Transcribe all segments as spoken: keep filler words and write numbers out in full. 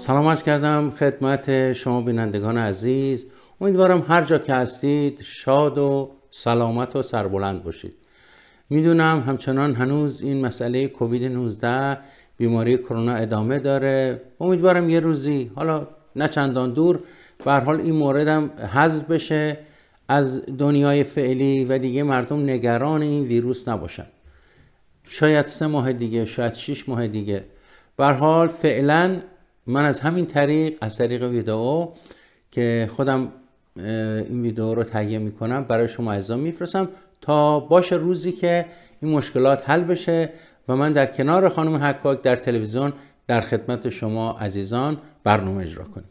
سلام عرض کردم خدمت شما بینندگان عزیز. امیدوارم هر جا که هستید شاد و سلامت و سربلند باشید. میدونم همچنان هنوز این مسئله کووید نوزده بیماری کرونا ادامه داره. امیدوارم یه روزی، حالا نه چندان دور، به هر حال این مورد هم حذف بشه از دنیای فعلی و دیگه مردم نگران این ویروس نباشن. شاید سه ماه دیگه، شاید شش ماه دیگه. به هر حال فعلا من از همین طریق، از طریق ویدئو که خودم این ویدئو رو تهیه میکنم برای شما عزیزان میفرستم تا باشه روزی که این مشکلات حل بشه و من در کنار خانم حکاک در تلویزیون در خدمت شما عزیزان برنامه اجرا کنیم.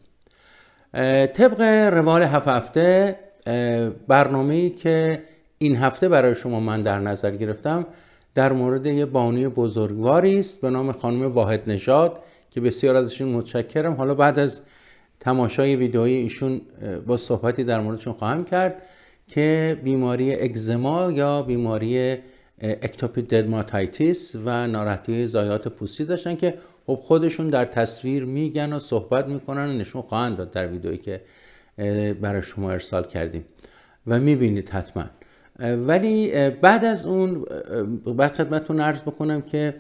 طبق روال هفت هفته، برنامه‌ای که این هفته برای شما من در نظر گرفتم در مورد یه بانوی بزرگواری است به نام خانم واحد نژاد که بسیار ازشون متشکرم. حالا بعد از تماشای ویدئوی ایشون با صحبتی در موردشون خواهم کرد که بیماری اگزما یا بیماری اکتوپیک درماتیتیس و ناراحتی ضایعات پوستی داشتن که خب خودشون در تصویر میگن و صحبت میکنن و نشون خواهند داد در ویدئویی که برای شما ارسال کردیم و میبینید حتما. ولی بعد از اون بعد خدمتتون عرض بکنم که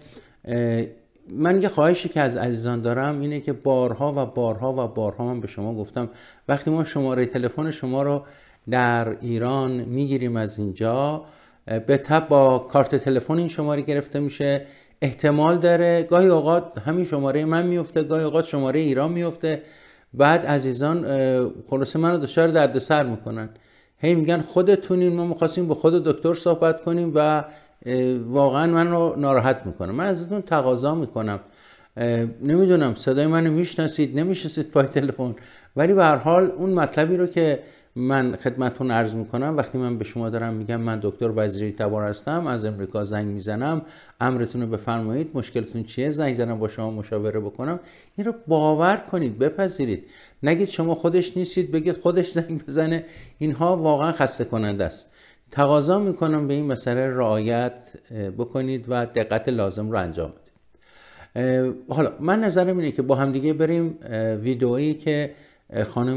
من یه خواهشی که از عزیزان دارم اینه که بارها و بارها و بارها من به شما گفتم وقتی ما شماره تلفن شما رو در ایران میگیریم از اینجا، به تبع با کارت تلفن این شماره گرفته میشه، احتمال داره گاهی اوقات همین شماره من میفته، گاهی اوقات شماره ایران میفته. بعد عزیزان خلاصه منو دچار دردسر میکنن، هی میگن خودتونین، ما میخواستیم با خود دکتر صحبت کنیم و واقعا من رو ناراحت میکنه. من ازتون تقاضا میکنم، نمیدونم صدای منو میشناسید نمیشناسید پای تلفن، ولی به هر حال اون مطلبی رو که من خدمتتون عرض میکنم وقتی من به شما دارم میگم من دکتر وزیری تبار هستم، از امریکا زنگ میزنم، امرتون رو بفرمایید، مشکلتون چیه، زنگ زنم با شما مشاوره بکنم، این رو باور کنید، بپذیرید. نگید شما خودش نیستید بگید خودش زنگ بزنه، اینها واقعا خسته کننده است. تقاضا میکنم به این مسئله رعایت بکنید و دقت لازم رو انجام بدید. حالا من نظرم اینه که با هم دیگه بریم ویدئویی که خانم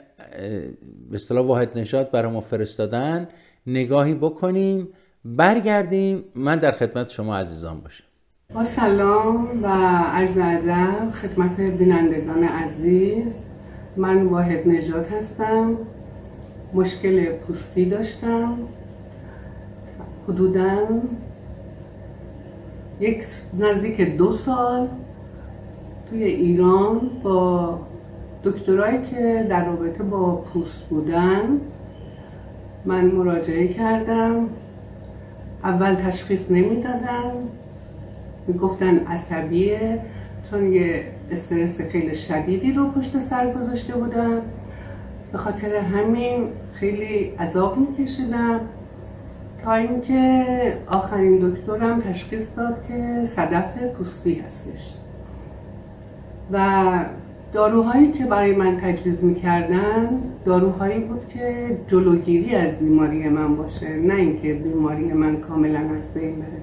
به اصطلاح واحد نژاد برای ما فرستادن نگاهی بکنیم، برگردیم، من در خدمت شما عزیزان باشم. با سلام و عرض ادب خدمت بینندگان عزیز. من واحد نژاد هستم. مشکل پوستی داشتم حدوداً یک نزدیک دو سال توی ایران با دکترایی که در رابطه با پوست بودن من مراجعه کردم. اول تشخیص نمیدادن، میگفتن عصبیه چون یه استرس خیلی شدیدی رو پشت سر گذاشته بودن، به خاطر همین خیلی عذاب میکشیدم تا اینکه آخرین دکترم تشخیص داد که صدف پوستی هستش و داروهایی که برای من تجویز میکردن داروهایی بود که جلوگیری از بیماری من باشه، نه اینکه بیماری من کاملا از بین بره.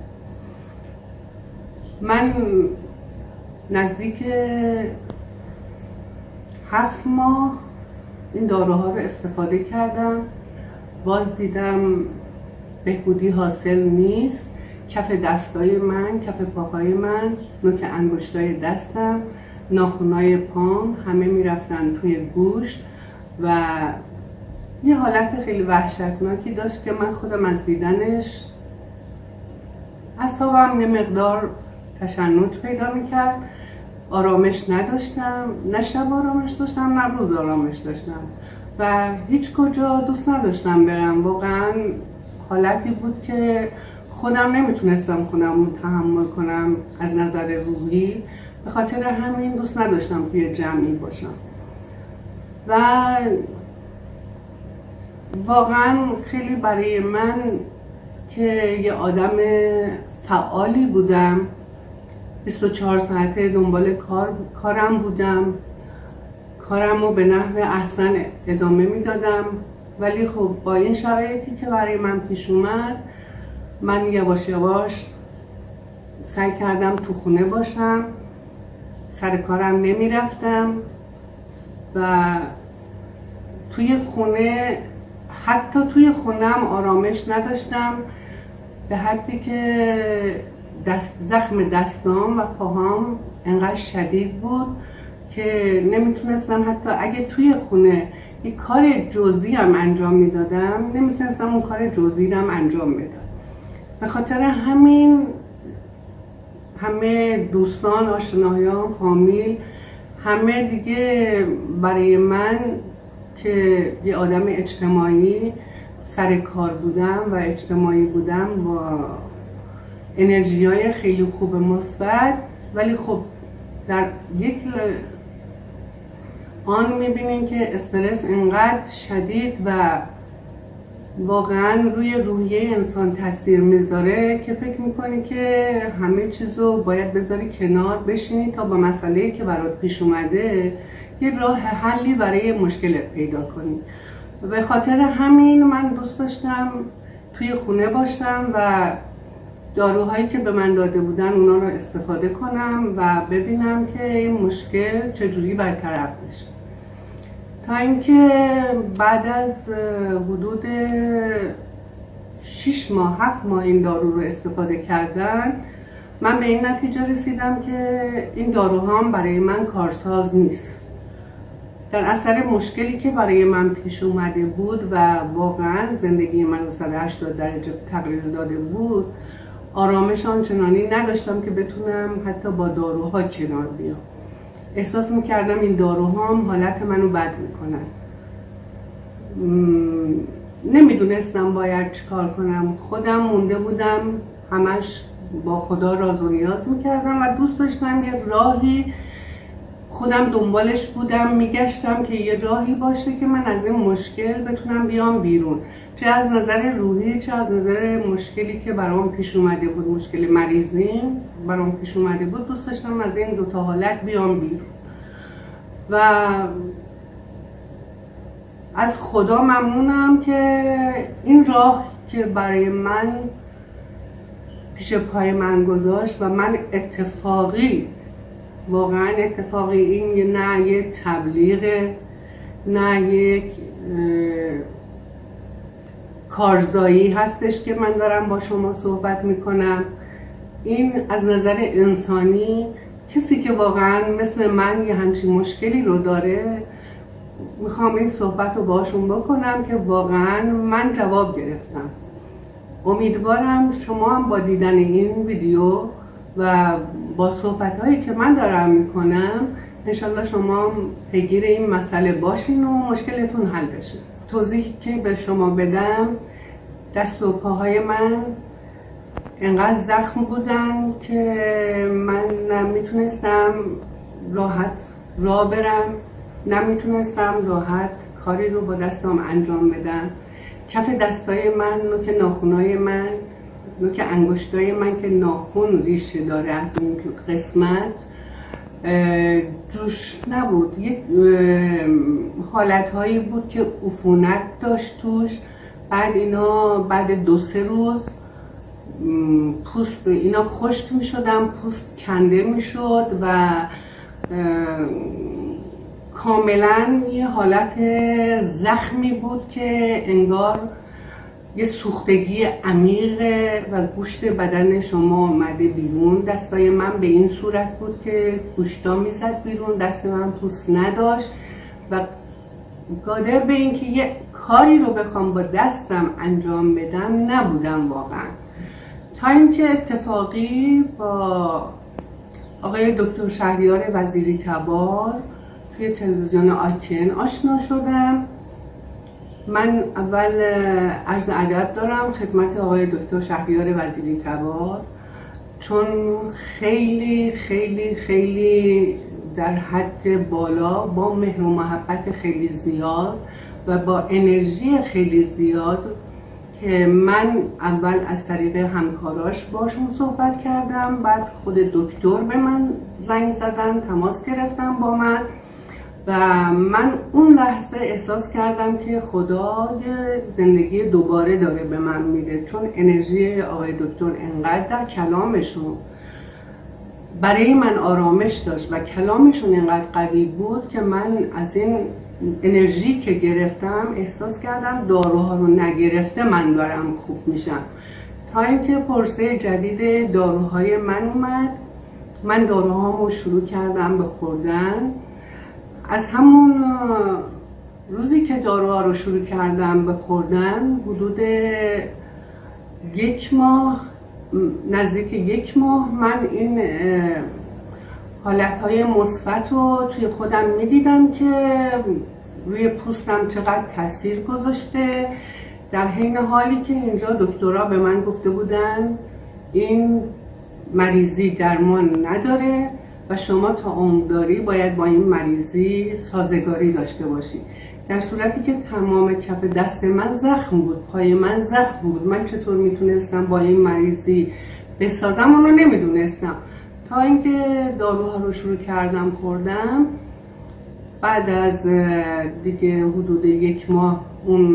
من نزدیک هفت ماه این داروها رو استفاده کردم، باز دیدم بهبودی حاصل نیست. کف دستای من، کف پاهای من، نوک انگشتای دستم، ناخنای پام همه میرفتن توی گوشت و یه حالت خیلی وحشتناکی داشت که من خودم از دیدنش اعصابم یه مقدار تشنج پیدا میکرد. آرامش نداشتم، نه شب آرامش داشتم نه روز آرامش داشتم و هیچ کجا دوست نداشتم برم. واقعا حالتی بود که خودم نمیتونستم خودم تحمل کنم از نظر روحی، به خاطر همین دوست نداشتم توی جمعی باشم و واقعا خیلی برای من که یه آدم فعالی بودم، بیست و چهار ساعته دنبال کار کارم بودم، کارم رو به نحو احسن ادامه میدادم، ولی خب با این شرایطی که برای من پیش اومد من یواش یواش سعی کردم تو خونه باشم سر کارم نمی رفتم و توی خونه، حتی توی خونم آرامش نداشتم، به حدی که دست زخم دستام و پاهام انقدر شدید بود که نمیتونستم حتی اگه توی خونه یک کار جزئی هم انجام میدادم نمیتونستم اون کار جزئی هم انجام بدم. به خاطر همین همه دوستان، آشنایان، فامیل، همه دیگه برای من که یه آدم اجتماعی سر کار بودم و اجتماعی بودم با انرژی های خیلی خوب مثبت، ولی خب در یک آن میبینین که استرس انقدر شدید و واقعا روی روحیه انسان تاثیر میذاره که فکر میکنی که همه چیزو باید بذاری کنار، بشینی تا با مسئله‌ای که برات پیش اومده یه راه حلی برای مشکلت پیدا کنی. به خاطر همین من دوست داشتم توی خونه باشم و داروهایی که به من داده بودن اونا رو استفاده کنم و ببینم که این مشکل چجوری برطرف بشه. تا اینکه بعد از حدود شش ماه هفت ماه این دارو رو استفاده کردن، من به این نتیجه رسیدم که این داروهام برای من کارساز نیست. در اثر مشکلی که برای من پیش اومده بود و واقعا زندگی من رو صد و هشتاد درجه تغییر داده بود، آرامش آنچنانی نداشتم که بتونم حتی با داروها کنار بیام. احساس میکردم این داروهام حالت منو بد میکنن. نمیدونستم باید چیکار کنم. خودم مونده بودم، همش با خدا راز و نیاز میکردم و دوست داشتم یه راهی خودم دنبالش بودم، میگشتم که یه راهی باشه که من از این مشکل بتونم بیام بیرون، چه از نظر روحی چه از نظر مشکلی که برام پیش اومده بود، مشکل مریضی برام پیش اومده بود. دوست داشتم از این دوتا حالت بیام بیرون و از خدا ممنونم که این راه که برای من پیش پای من گذاشت و من اتفاقی، واقعا اتفاقی، این نه یه تبلیغ، نه یک کارزایی هستش که من دارم با شما صحبت میکنم. این از نظر انسانی کسی که واقعا مثل من یه همچین مشکلی رو داره، میخوام این صحبت رو باشون بکنم که واقعا من جواب گرفتم. امیدوارم شما هم با دیدن این ویدیو و با صحبت هایی که من دارم میکنم انشالله شما پیگیر این مسئله باشین و مشکلتون حل بشه. توضیح که به شما بدم، دست و پاهای من انقدر زخم بودن که من نمیتونستم راحت راه برم، نمیتونستم راحت کاری رو با دستم انجام بدم. کف دستای من، نوک ناخونای من، نوک انگشتای من که ناخون ریشه داره از اون قسمت جوش نبود، یک حالتهایی بود که عفونت داشت توش. بعد اینا بعد دو سه روز پوست اینا خشک می شدن، پوست کنده می شد و کاملا یه حالت زخمی بود که انگار یه سوختگی عمیق و گوشت بدن شما آمده بیرون. دستای من به این صورت بود که گوشتا میزد بیرون، دست من پوست نداشت و قادر به این که یه کاری رو بخوام با دستم انجام بدم نبودم واقعا. تا اینکه اتفاقی با آقای دکتر شهریار وزیری تبار توی تلویزیون آی تی ان آشنا شدم. من اول عرض ادب دارم خدمت آقای دکتر شهریار وزیری تبار، چون خیلی خیلی خیلی در حد بالا با مهر و محبت خیلی زیاد و با انرژی خیلی زیاد که من اول از طریق همکاراش باشون صحبت کردم، بعد خود دکتر به من زنگ زدن، تماس گرفتن با من و من اون لحظه احساس کردم که خدا یه زندگی دوباره داره به من میده، چون انرژی آقای دکتر انقدر در کلامشون برای من آرامش داشت و کلامشون اینقدر قوی بود که من از این انرژی که گرفتم احساس کردم داروها رو نگرفته من دارم خوب میشم. تا اینکه پرسه جدید داروهای من اومد، من داروهامو شروع کردم به خوردن. از همون روزی که داروها رو شروع کردم به خوردن حدود یک ماه، نزدیک یک ماه، من این حالتهای مثبت رو توی خودم میدیدم که روی پوستم چقدر تاثیر گذاشته، در حین حالی که اینجا دکترها به من گفته بودن این مریضی درمان نداره و شما تا عمر داری باید با این مریضی سازگاری داشته باشی. در صورتی که تمام کف دست من زخم بود، پای من زخم بود، من چطور میتونستم با این مریضی بسازم اون رو نمیدونستم. تا اینکه داروها رو شروع کردم خوردم، بعد از دیگه حدود یک ماه اون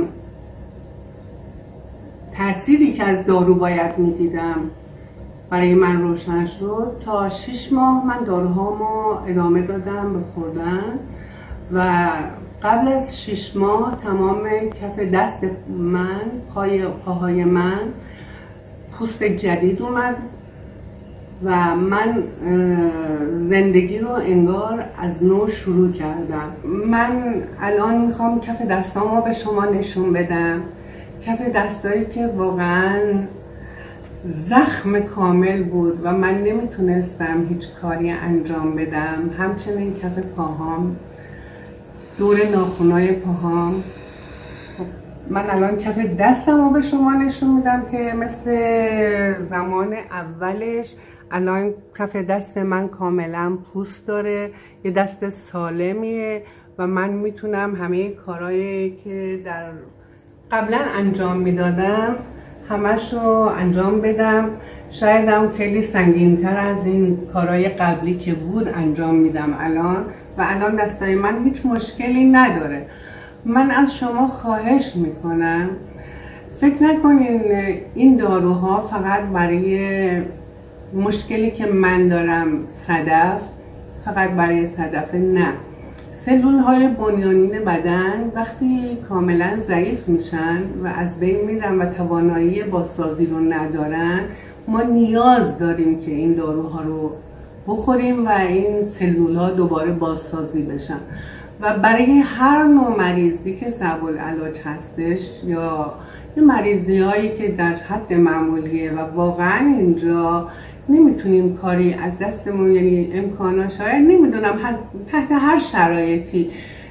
تأثیری که از دارو باید میدیدم برای من روشن شد. تا شش ماه من داروهامو ادامه دادم به خوردن و قبل از شش ماه تمام کف دست من، پای پاهای من پوست جدید اومد و من زندگی رو انگار از نو شروع کردم. من الان میخوام کف دستامو به شما نشون بدم، کف دستایی که واقعا زخم کامل بود و من نمیتونستم هیچ کاری انجام بدم. همچنین کف پاهام، دور ناخنای پاهام. من الان کف دستم رو به شما نشون میدم که مثل زمان اولش الان کف دست من کاملا پوست داره، یه دست سالمیه و من میتونم همه کارهایی که در قبلا انجام میدادم همش رو انجام بدم. شاید هم خیلی سنگین‌تر از این کارهای قبلی که بود انجام میدم الان و الان دستای من هیچ مشکلی نداره. من از شما خواهش میکنم فکر نکنین این داروها فقط برای مشکلی که من دارم، صدف، فقط برای صدف، نه. سلول های بنیانین بدن وقتی کاملا ضعیف میشن و از بین میرن و توانایی بازسازی رو ندارن، ما نیاز داریم که این داروها رو بخوریم و این سلول ها دوباره بازسازی بشن. و برای هر نوع مریضی که صعب العلاج هستش یا یه مریضی هایی که در حد معمولیه و واقعا اینجا نمیتونیم کاری از دستمون، یعنی امکاناش های نمیدونم تحت هر شرایطی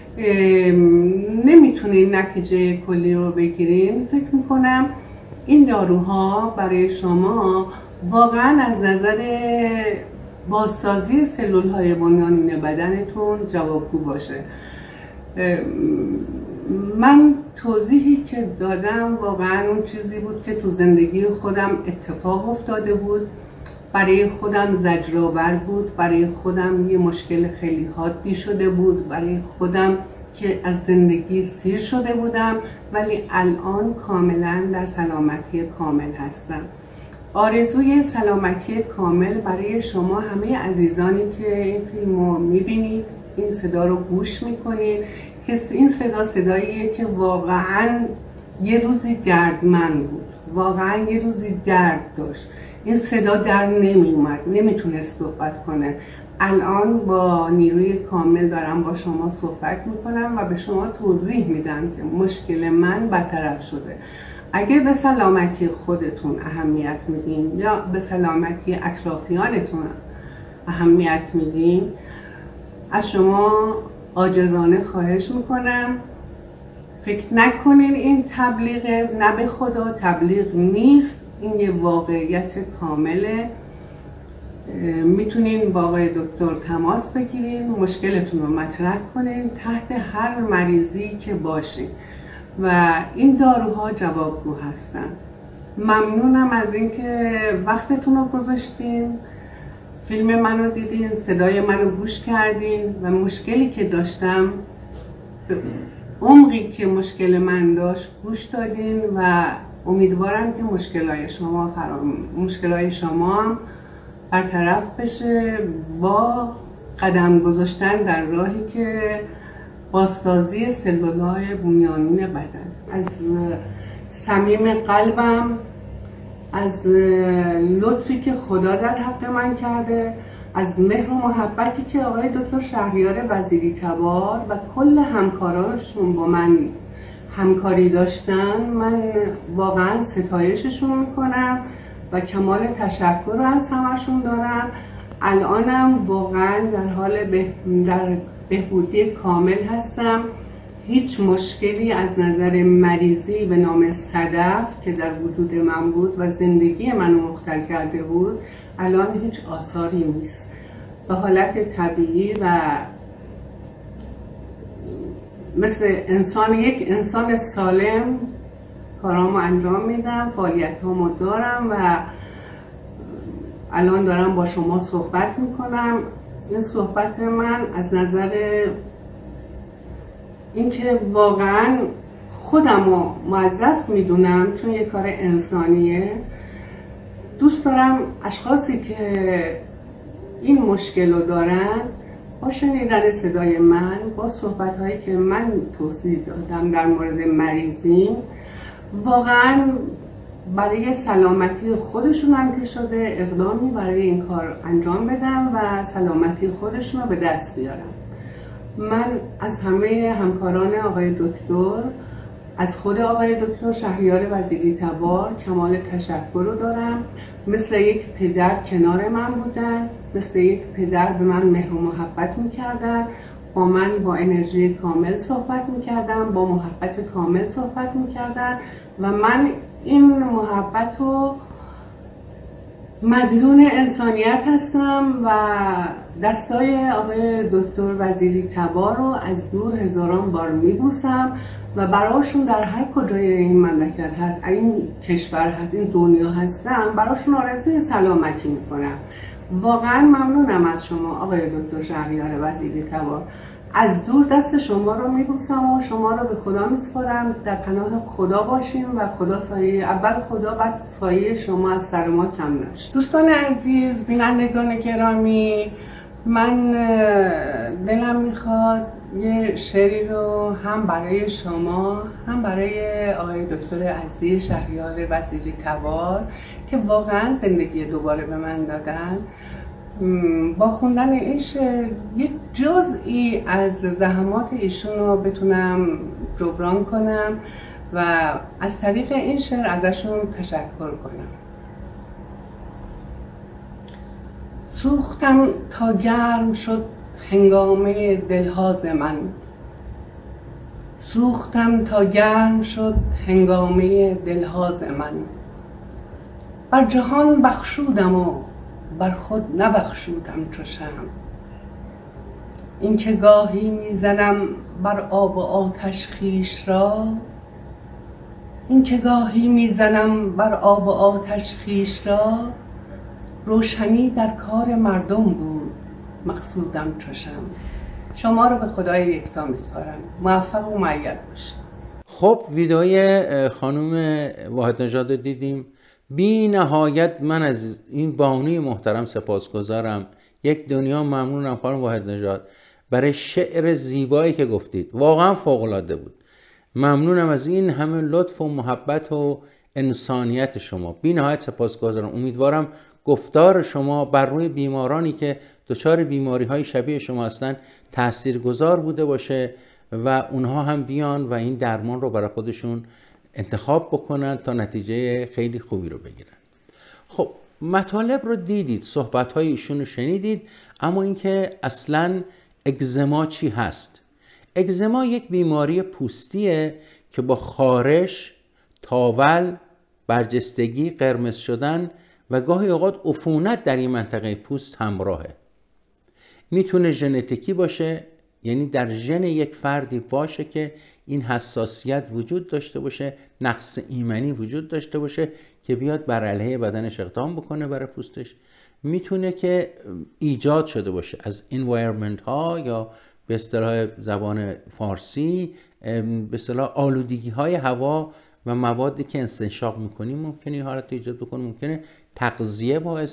نمیتونین نتیجه کلی رو بگیرین، فکر میکنم این داروها برای شما واقعا از نظر بازسازی سلول های بنیانین بدنتون جوابگو باشه. من توضیحی که دادم واقعا اون چیزی بود که تو زندگی خودم اتفاق افتاده بود، برای خودم زجرآور بود، برای خودم یه مشکل خیلی حادی شده بود، برای خودم که از زندگی سیر شده بودم، ولی الان کاملا در سلامتی کامل هستم. آرزوی سلامتی کامل برای شما همه عزیزانی که این فیلم رو میبینید، این صدا رو گوش میکنید، که این صدا صداییه که واقعا یه روزی دردمند بود، واقعا یه روزی درد داشت، این صدا در نمی اومد، نمیتونست صحبت کنه. الان با نیروی کامل دارم با شما صحبت میکنم و به شما توضیح میدم که مشکل من برطرف شده. اگر به سلامتی خودتون اهمیت میدین یا به سلامتی اطرافیانتون اهمیت میدین، از شما عاجزانه خواهش میکنم فکر نکنین این تبلیغه، نه به خدا تبلیغ نیست، این یه واقعیت کامله. میتونین با آقای دکتر تماس بگیرین، مشکلتون رو مطرح کنین تحت هر مریضی که باشین و این داروها جوابگو هستن. ممنونم از اینکه وقتتون رو گذاشتین، فیلم منو دیدین، صدای منو گوش کردین و مشکلی که داشتم به عمقی که مشکل من داشت گوش دادین و امیدوارم که مشکلای شما فرام مشکلای شما هم برطرف بشه با قدم گذاشتن در راهی که بازسازی سلولای بنیانین بدن. از صمیم قلبم از لطفی که خدا در حق من کرده، از مهر و محبتی که آقای دکتر شهریار وزیری تبار و کل همکارانشون با من همکاری داشتن، من واقعا ستایششون میکنم و کمال تشکر رو از همشون دارم. الانم واقعا در حال به در بهبودی کامل هستم. هیچ مشکلی از نظر مریضی به نام صدف که در وجود من بود و زندگی منو مختل کرده بود الان هیچ آثاری نیست. به حالت طبیعی و مثل انسان یک انسان سالم کارامو انجام میدم، فعالیتامو دارم و الان دارم با شما صحبت میکنم. این صحبت من از نظر اینکه واقعا خودمو موظف میدونم، چون یه کار انسانیه، دوست دارم اشخاصی که این مشکل رو دارن با شنیدن صدای من، با صحبت هایی که من توضیح دادم در مورد مریضیم، واقعا برای سلامتی خودشون هم که شده اقدامی برای این کار انجام بدم و سلامتی خودشون رو به دست بیارم. من از همه همکاران آقای دکتر، از خود آقای دکتر شهریار وزیری تبار کمال تشکر رو دارم. مثل یک پدر کنار من بودن، مثل یک پدر به من مهر و محبت میکردن، با من با انرژی کامل صحبت میکردن، با محبت کامل صحبت میکردن و من این محبت رو مدیون انسانیت هستم و دستای آقای دکتر وزیری تبار رو از دور هزاران بار میبوسم و براشون در هر کجای این مملکت هست، این کشور هست، این دنیا هستم، براشون آرزوی سلامتی میکنم. واقعا ممنونم از شما آقای دکتر شهریار وزیری تبار. از دور دست شما رو میبوسم و شما رو به خدا میسپارم. در پناه خدا باشیم و خدا سایه، اول خدا بعد سایه شما از سر ما کم نشه. دوستان عزیز، بینندگان گرامی، من دلم میخواد یه شعری رو هم برای شما هم برای آقای دکتر عزیز شهریار وزیری تبار که واقعا زندگی دوباره به من دادن، با خوندن این شعر یک جزئی از زحمات ایشون رو بتونم جبران کنم و از طریق این شعر ازشون تشکر کنم. سوختم تا گرم شد هنگامه دلهاز من، سوختم تا گرم شد هنگامه دلهاز من، بر جهان بخشودم و بر خود نبخشودم چو شمع. این که گاهی میزنم بر آب و آتش خویش را، این که گاهی میزنم بر آب و آتش خویش را، روشنی در کار مردم بود مقصودم چو شمع. شما رو به خدای یکتا میسپارم. موفق و مؤید باشید. خب ویدئوی خانم واحد نژاد رو دیدیم. بی نهایت من از این بانوی محترم سپاسگزارم. یک دنیا ممنونم خانم واحد نژاد برای شعر زیبایی که گفتید، واقعا فوق العاده بود. ممنونم از این همه لطف و محبت و انسانیت شما. بی نهایت سپاسگزارم. امیدوارم گفتار شما بر روی بیمارانی که دچار بیماری های شبیه شما هستن تاثیرگذار بوده باشه و اونها هم بیان و این درمان رو برای خودشون انتخاب بکنن تا نتیجه خیلی خوبی رو بگیرن. خب مطالب رو دیدید، صحبت های ایشون رو شنیدید، اما اینکه اصلا اگزما چی هست؟ اگزما یک بیماری پوستیه که با خارش، تاول، برجستگی، قرمز شدن و گاهی اوقات عفونت در این منطقه پوست همراهه. میتونه ژنتیکی باشه، یعنی در ژن یک فردی باشه که این حساسیت وجود داشته باشه، نقص ایمنی وجود داشته باشه که بیاد بر علیه بدنش اقدام بکنه برای پوستش. میتونه که ایجاد شده باشه از environment ها یا به اصطلاح زبان فارسی به اصطلاح آلودگی های هوا و موادی که استنشاق میکنیم ممکنه این حالت ایجاد بکنه. ممکنه تغذیه باعث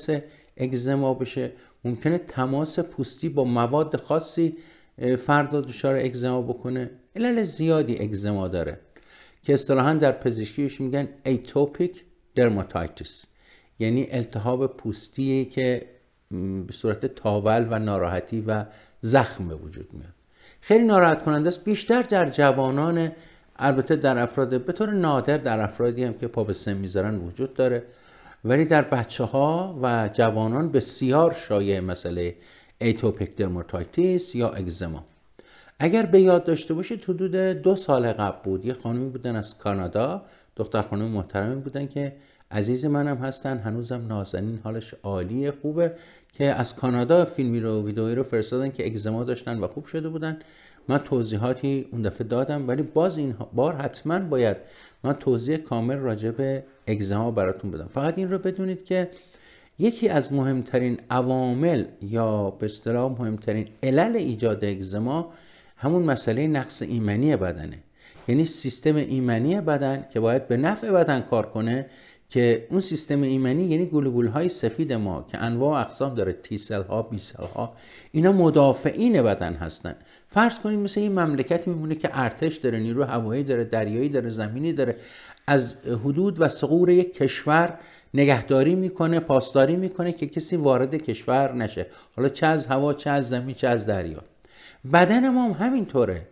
اگزما بشه، ممکنه تماس پوستی با مواد خاصی فرد رو دچار اگزما بکنه. علل زیادی اگزما داره که اصطلاحاً در پزشکیش میگن اتوپیک درماتایتیس، یعنی التهاب پوستی که به صورت تاول و ناراحتی و زخم به وجود میاد. خیلی ناراحت کننده است، بیشتر در جوانان، البته در افراد به طور نادر در افرادی هم که پا به سن میذارن وجود داره، ولی در بچه ها و جوانان بسیار شایع مسئله اتوپیک درماتایتیس یا اگزما. اگر به یاد داشته باشید حدود دو سال قبل بود، یه خانمی بودن از کانادا، دختر خانم محترمی بودن که عزیز منم هستن، هنوزم نازنین، حالش عالیه، خوبه، که از کانادا فیلمی رو ویدئویی رو فرستادن که اگزما داشتن و خوب شده بودن. من توضیحاتی اون دفعه دادم، ولی باز این بار حتما باید من توضیح کامل راجع به اگزما براتون بدم. فقط این رو بدونید که یکی از مهمترین عوامل یا به اصطلاح مهمترین علل ایجاد اگزما همون مسئله نقص ایمنی بدنه. یعنی سیستم ایمنی بدن که باید به نفع بدن کار کنه، که اون سیستم ایمنی یعنی گلوبول های سفید ما که انواع و اقسام داره، تی سل ها، بی سل ها، اینا مدافعین بدن هستن. فرض کنید مثل این مملکتی میمونه که ارتش داره، نیرو هوایی داره، دریایی داره، زمینی داره، از حدود و ثغور یک کشور نگهداری میکنه، پاسداری میکنه که کسی وارد کشور نشه، حالا چه از هوا، چه از زمین، چه از دریا. بدن ما هم همینطوره.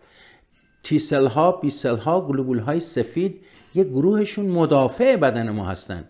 تی سل ها، بی سل ها، گلوبول های سفید یک گروهشون مدافع بدن ما هستن،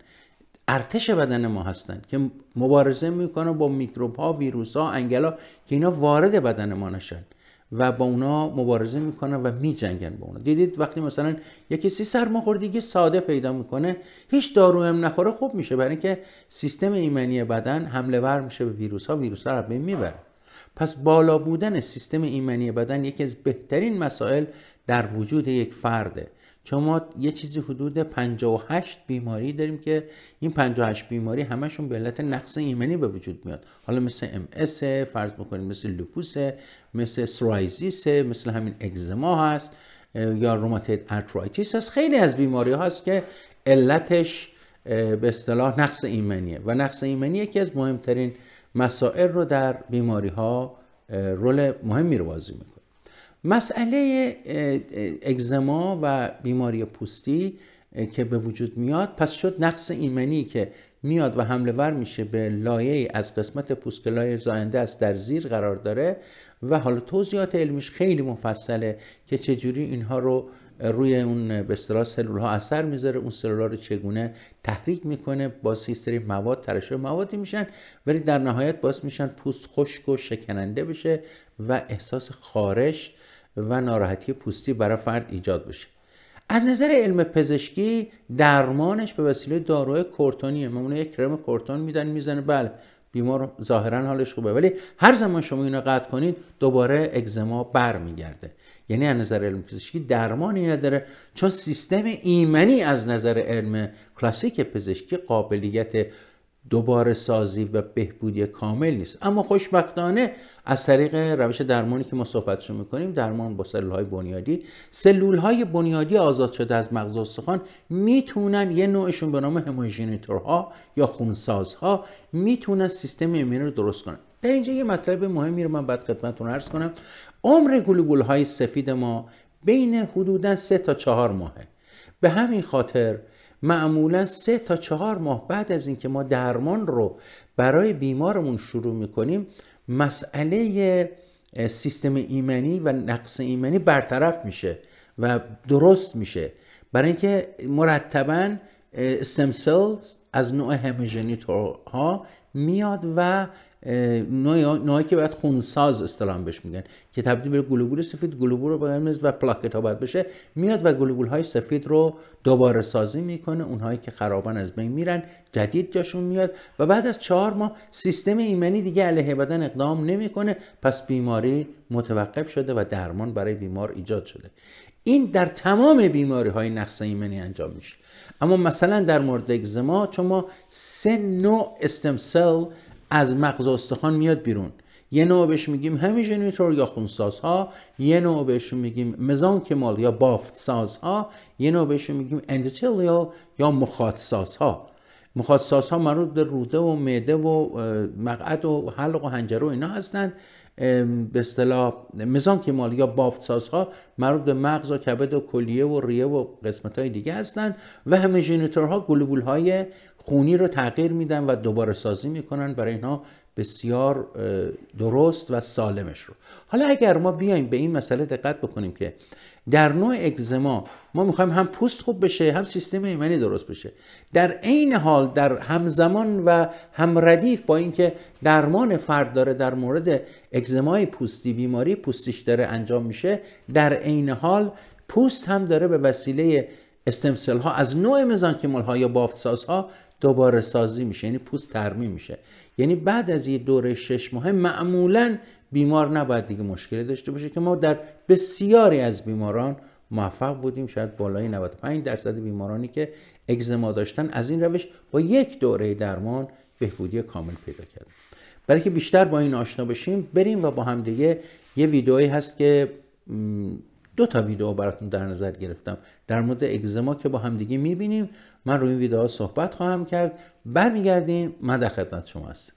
ارتش بدن ما هستن که مبارزه میکنن با میکروب ها، ویروس ها، انگلا که اینا وارد بدن ما نشن و با اونا مبارزه میکنن و میجنگن با اونا. دیدید وقتی مثلا یک کسی سرماخوردگی ساده پیدا میکنه، هیچ دارو هم نخوره، خوب میشه، برای اینکه سیستم ایمنی بدن حمله ور میشه به ویروس ها، ویروس ها رو بین میبره. پس بالا بودن سیستم ایمنی بدن یکی از بهترین مسائل در وجود یک فرده. چون ما یه چیزی حدود پنجاه و هشت بیماری داریم که این پنجاه و هشت بیماری همشون به علت نقص ایمنی به وجود میاد. حالا مثل ام اس فرض بکنیم، مثل لوپوس، مثل سورایزیس، مثل همین اگزما هست یا روماتوید آرترایتیس هست. خیلی از بیماری هست که علتش به اصطلاح نقص ایمنیه و نقص ایمنی یکی از مهمترین مسائل رو در بیماری ها رول مهمی رو بازی میکنه. مسئله اگزما و بیماری پوستی که به وجود میاد پس شد نقص ایمنی که میاد و حمله ور میشه به لایه از قسمت پوست که لایه زاینده است در زیر قرار داره و حالا توضیحات علمیش خیلی مفصله که چجوری اینها رو روی اون به اصطلاح سلول ها اثر میذاره، اون سلول ها رو چگونه تحریک میکنه، باعث یه سری مواد ترشح موادی میشن ولی در نهایت باعث میشن پوست خشک و شکننده بشه و احساس خارش و ناراحتی پوستی برای فرد ایجاد بشه. از نظر علم پزشکی درمانش به وسیله داروی کورتونیه. معمولا یک کرم کورتون میدن میزنه، بله بیمار ظاهرا حالش خوبه، ولی هر زمان شما اینو قطع کنید دوباره اگزما برمیگرده. یعنی از نظر علم پزشکی درمانی نداره، چون سیستم ایمنی از نظر علم کلاسیک پزشکی قابلیت دوباره سازی و بهبودی کامل نیست. اما خوشبختانه از طریق روش درمانی که ما صحبتشو میکنیم، درمان با سلول های بنیادی، سلول های بنیادی آزاد شده از مغز و استخوان میتونن، یه نوعشون به نام هموژنیتورها یا خونسازها، میتونن سیستم ایمنی رو درست کنن. در اینجا یه مطلب مهمی رو من بعد خدمتتون عرض کنم. عمر گلوبول های سفید ما بین حدوداً سه تا چهار ماهه. به همین خاطر معمولا سه تا چهار ماه بعد از اینکه ما درمان رو برای بیمارمون شروع میکنیم، مسئله سیستم ایمنی و نقص ایمنی برطرف میشه و درست میشه، برای اینکه مرتباً استم سلز از نوع هموژنیتورها میاد و نوعی که باید خونساز اصطلاحاً بهش میگن که تبدیل به گلوبول سفید، گلوبول رو بگیریم و پلاکت ها باید بشه، میاد و گلوبول های سفید رو دوباره سازی میکنه، اونهایی که خرابن از بین میرن، جدید جاشون میاد و بعد از چهار ماه سیستم ایمنی دیگه علیه بدن اقدام نمیکنه، پس بیماری متوقف شده و درمان برای بیمار ایجاد شده. این در تمام بیماری های نقص ایمنی انجام میشه. اما مثلا در مورد اگزما، چون ما سه نوع استم سل از مغز و استخوان میاد بیرون، یه نوع بهش میگیم هموژنیتور یا خونسازها، یه نوع بهش میگیم مزانکیمال یا بافت سازها، یه نوع بهش میگیم اندوتلیال یا مخاط سازها. مخاطساز ها مربوط به روده و معده و مقعد و حلق و حنجره و اینا هستند. به اصطلاح مزانکیمال یا بافتسازها مربوط به مغز و کبد و کلیه و ریه و قسمت های دیگه هستند و همژنراتورها گلوبول های خونی رو تغییر میدن و دوباره سازی میکنن برای اینها بسیار درست و سالمش رو. حالا اگر ما بیایم به این مسئله دقت بکنیم که در نوع اگزما ما میخوایم هم پوست خوب بشه هم سیستم ایمنی درست بشه، در عین حال در همزمان و هم ردیف با اینکه درمان فرد داره در مورد اگزمای پوستی، بیماری پوستیش داره انجام میشه، در عین حال پوست هم داره به وسیله استم سل ها از نوع مزانکیمال ها یا بافتساز ها دوباره سازی میشه، یعنی پوست ترمیم میشه. یعنی بعد از یه دوره شش ماه معمولاً بیمار نباید دیگه مشکلی داشته باشه که ما در بسیاری از بیماران موفق بودیم. شاید بالای نود و پنج درصد بیمارانی که اگزما داشتن از این روش با یک دوره درمان بهبودی کامل پیدا کردن. برای که بیشتر با این آشنا بشیم بریم و با هم دیگه یه ویدئویی هست که دو تا ویدئو براتون در نظر گرفتم در مورد اگزما که با هم دیگه میبینیم. من روی این ویدئوها صحبت خواهم کرد، برمیگردیم من در خدمت شما هستم.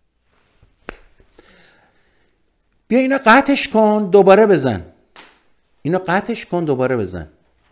بیا اینو قطعش کن دوباره بزن، اینو قطعش کن دوباره بزن،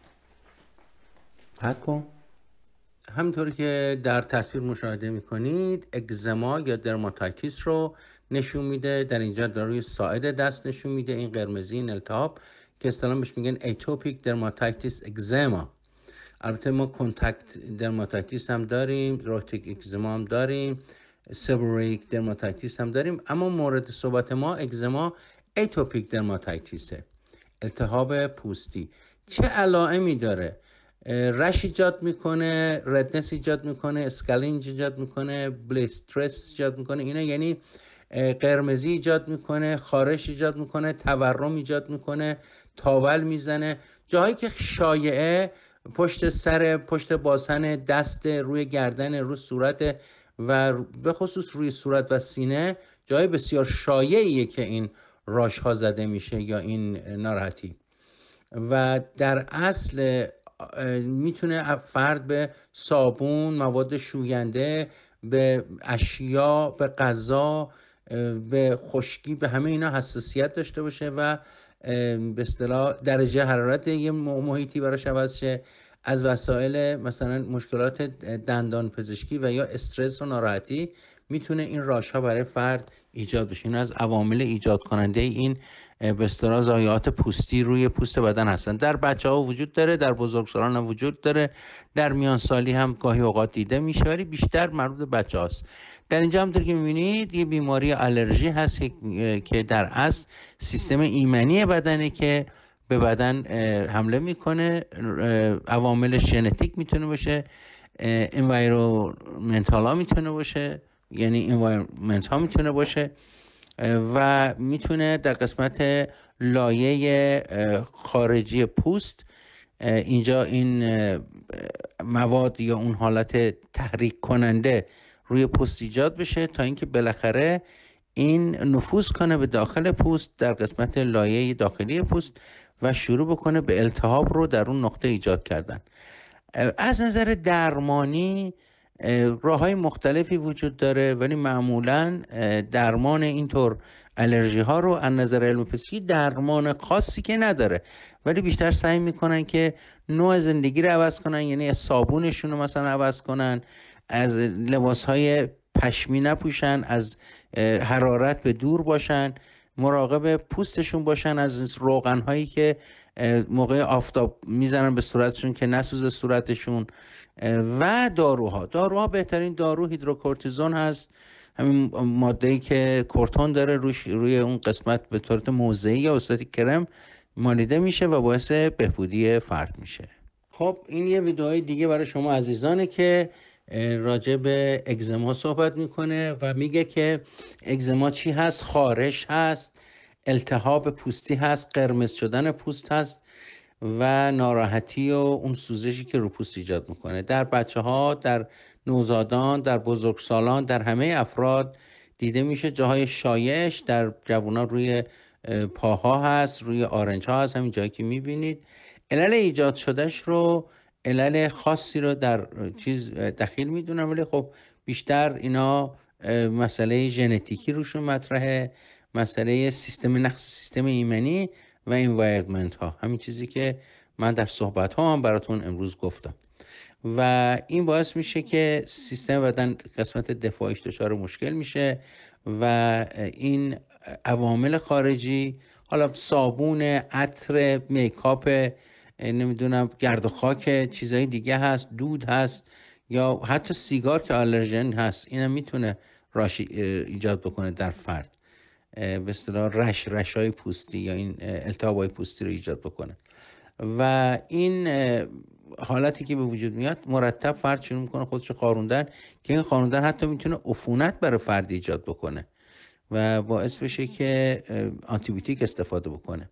قطع کن. همینطوری که در تصویر مشاهده میکنید اگزما یا درماتایتیس رو نشون میده. در اینجا در روی ساعد دست نشون میده، این قرمزی این التهاب که اصطلاحاً بهش میگن اتوپیک درماتایتیس اگزما. البته ما کانتاکت درماتایتیس هم داریم، روتیک اگزما هم داریم، سبوریک درماتایتیس هم داریم، اما مورد صحبت ما اگزما اتوپیک درماتایتیسه، التهاب پوستی. چه علائمی داره؟ رش ایجاد میکنه، ردنس ایجاد میکنه، اسکالینج ایجاد میکنه، بلیسترس ایجاد میکنه. اینا یعنی قرمزی ایجاد میکنه، خارش ایجاد میکنه، تورم ایجاد میکنه، تاول میزنه. جاهایی که شایعه پشت سر، پشت باسن دست، روی گردن، روی صورت و به خصوص روی صورت و سینه جای بسیار شایعیه که این راش ها زده میشه یا این ناراحتی. و در اصل میتونه فرد به صابون، مواد شوینده، به اشیا، به غذا، به خشکی، به همه اینا حساسیت داشته باشه و به اصطلاح درجه حرارت یه محیطی براش عوض شه. از وسایل مثلا مشکلات دندان پزشکی و یا استرس و ناراحتی میتونه این راش ها برای فرد ایجاد بشه. این از عوامل ایجاد کننده این به اصطلاح ضایعات پوستی روی پوست بدن هستن. در بچه ها وجود داره، در بزرگسالان هم وجود داره، در میان سالی هم گاهی اوقات دیده میشه، ولی بیشتر مربوط به بچه هاست. در اینجا هم که میبینید یه بیماری آلرژی هست که در اصل سیستم ایمنی بدنه که به بدن حمله میکنه. عوامل ژنتیک میتونه باشه، انوایرمنتال ها میتونه باشه، یعنی انوایرمنت ها میتونه باشه و میتونه در قسمت لایه خارجی پوست اینجا این مواد یا اون حالت تحریک کننده روی پوست ایجاد بشه تا اینکه بالاخره این نفوذ کنه به داخل پوست در قسمت لایه داخلی پوست و شروع بکنه به التهاب رو در اون نقطه ایجاد کردن. از نظر درمانی راه‌های مختلفی وجود داره، ولی معمولاً درمان اینطور آلرژی ها رو از نظر علم پزشکی درمان خاصی که نداره، ولی بیشتر سعی میکنن که نوع زندگی رو عوض کنن، یعنی صابونشون رو مثلا عوض کنن، از لباس‌های پشمی نپوشن، از حرارت به دور باشن، مراقب پوستشون باشن، از روغن‌هایی که موقع آفتاب میزنن به صورتشون که نسوزه صورتشون، و داروها. داروها بهترین دارو هیدروکورتیزون هست، همین ماده‌ای که کورتون داره روش روی اون قسمت به صورت موضعی یا به صورت کرم مالیده میشه و باعث بهبودی فرد میشه. خب این یه ویدئوی دیگه برای شما عزیزانه که راجع به اگزما صحبت میکنه و میگه که اگزما چی هست؟ خارش هست، التهاب پوستی هست، قرمز شدن پوست هست و ناراحتی و اون سوزشی که رو پوست ایجاد میکنه. در بچه ها، در نوزادان، در بزرگسالان، در همه افراد دیده میشه. جاهای شایعش در جوانان روی پاها هست، روی آرنج ها هست، همین جایی که میبینید. علل ایجاد شدهش رو علل خاصی رو در چیز دخیل میدونن، ولی خب بیشتر اینا مسئله ژنتیکی روشون مطرحه، مسئله سیستم نقص سیستم ایمنی و انوایرمنت ها، همین چیزی که من در صحبت ها هم براتون امروز گفتم. و این باعث میشه که سیستم بدن قسمت دفاعیش دچار مشکل میشه و این عوامل خارجی، حالا صابون، عطر، میکاپ، نمیدونم گرد و خاک، چیزای دیگه هست، دود هست، یا حتی سیگار که آلرژن هست، اینم میتونه راشی ایجاد بکنه در فرد، به اصطلاح رش رشای پوستی یا این التهابای پوستی رو ایجاد بکنه. و این حالتی که به وجود میاد مرتب فرد شروع میکنه خودش خاروندن، که این خاروندن حتی میتونه عفونت برای فرد ایجاد بکنه و باعث بشه که آنتی بیوتیک استفاده بکنه.